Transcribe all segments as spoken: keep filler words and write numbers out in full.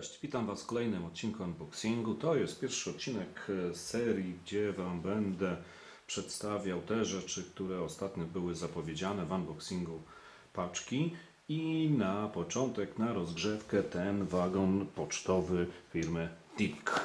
Cześć, witam Was w kolejnym odcinku unboxingu. To jest pierwszy odcinek z serii, gdzie Wam będę przedstawiał te rzeczy, które ostatnio były zapowiedziane w unboxingu paczki. I na początek, na rozgrzewkę, ten wagon pocztowy firmy Tilik.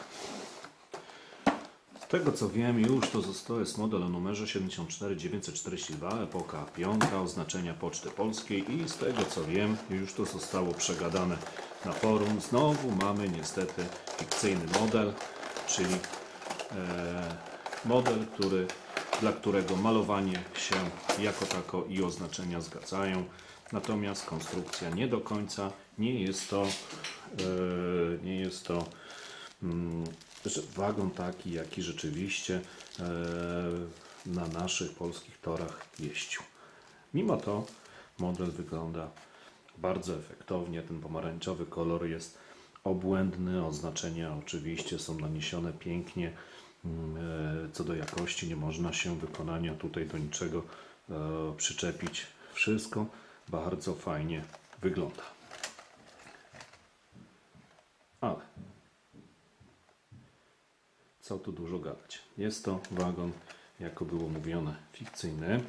Z tego co wiem, już to został jest model o numerze siedemdziesiąt cztery dziewięćset czterdzieści dwa, epoka piąta, oznaczenia Poczty Polskiej i z tego co wiem, już to zostało przegadane na forum. Znowu mamy niestety fikcyjny model, czyli e, model, który, dla którego malowanie się jako tako i oznaczenia zgadzają. Natomiast konstrukcja nie do końca, nie jest to, e, nie jest to mm, wagon taki, jaki rzeczywiście e, na naszych polskich torach jeździł. Mimo to model wygląda bardzo efektownie. Ten pomarańczowy kolor jest obłędny. Oznaczenia oczywiście są naniesione pięknie. Co do jakości nie można się wykonania tutaj do niczego e, przyczepić. Wszystko bardzo fajnie wygląda. Ale co tu dużo gadać. Jest to wagon, jako było mówione, fikcyjny.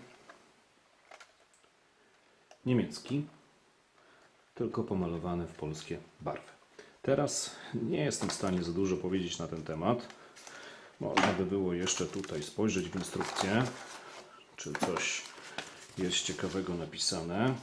Niemiecki, tylko pomalowany w polskie barwy. Teraz nie jestem w stanie za dużo powiedzieć na ten temat. Można by było jeszcze tutaj spojrzeć w instrukcję, czy coś jest ciekawego napisane.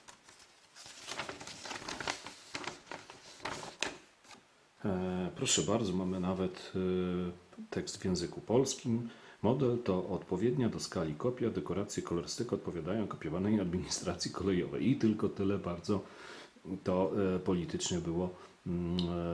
E, proszę bardzo, mamy nawet e, tekst w języku polskim. Model to odpowiednia do skali kopia, dekoracje, kolorystyka odpowiadają kopiowanej administracji kolejowej. I tylko tyle bardzo to e, politycznie było, mm,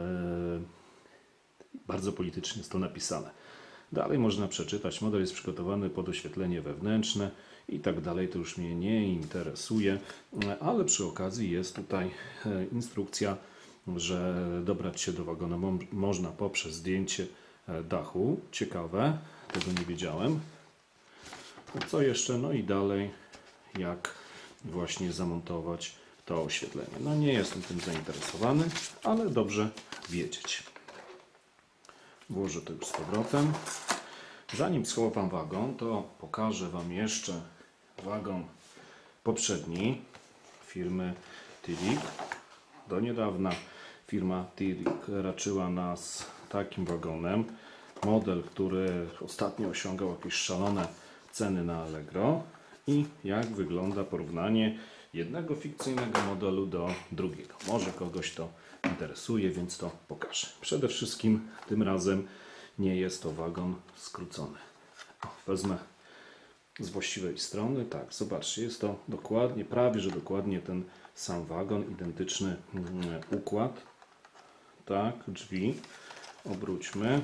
e, bardzo politycznie jest to napisane. Dalej można przeczytać, model jest przygotowany pod oświetlenie wewnętrzne i tak dalej. To już mnie nie interesuje, ale przy okazji jest tutaj e, instrukcja, że dobrać się do wagona mo można poprzez zdjęcie dachu. Ciekawe, tego nie wiedziałem. Co jeszcze? No i dalej, jak właśnie zamontować to oświetlenie. No nie jestem tym zainteresowany, ale dobrze wiedzieć. Włożę to już z powrotem. Zanim schowam wagon, to pokażę Wam jeszcze wagon poprzedni firmy Tilik. Do niedawna firma Tilik raczyła nas takim wagonem. Model, który ostatnio osiągał jakieś szalone ceny na Allegro. I jak wygląda porównanie jednego fikcyjnego modelu do drugiego. Może kogoś to interesuje, więc to pokażę. Przede wszystkim tym razem nie jest to wagon skrócony. O, wezmę z właściwej strony. Tak, zobaczcie, jest to dokładnie, prawie że dokładnie ten sam wagon, identyczny układ. Tak, drzwi. Obróćmy.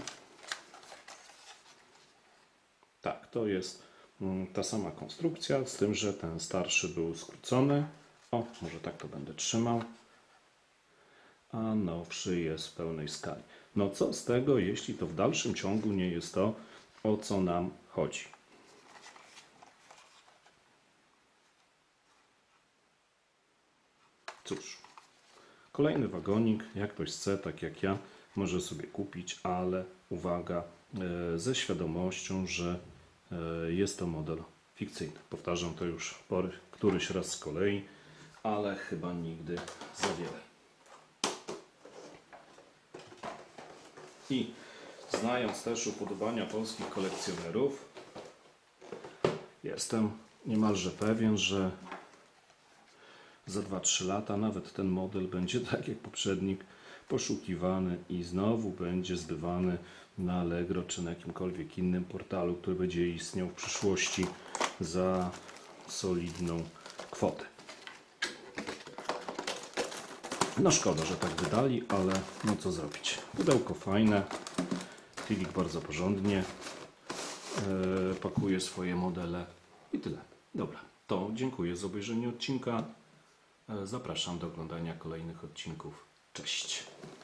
Tak, to jest ta sama konstrukcja, z tym, że ten starszy był skrócony. O, może tak to będę trzymał. A nowszy jest w pełnej skali. No co z tego, jeśli to w dalszym ciągu nie jest to, o co nam chodzi? Cóż, kolejny wagonik, jak ktoś chce, tak jak ja, może sobie kupić, ale uwaga, ze świadomością, że jest to model fikcyjny. Powtarzam to już po któryś raz z kolei, ale chyba nigdy za wiele. I znając też upodobania polskich kolekcjonerów, jestem niemalże pewien, że za dwa trzy lata nawet ten model będzie tak jak poprzednik poszukiwany i znowu będzie zbywany na Allegro czy na jakimkolwiek innym portalu, który będzie istniał w przyszłości za solidną kwotę. No szkoda, że tak wydali, ale no co zrobić. Pudełko fajne, Tilik bardzo porządnie yy, pakuje swoje modele i tyle. Dobra, to dziękuję za obejrzenie odcinka. Zapraszam do oglądania kolejnych odcinków. Cześć!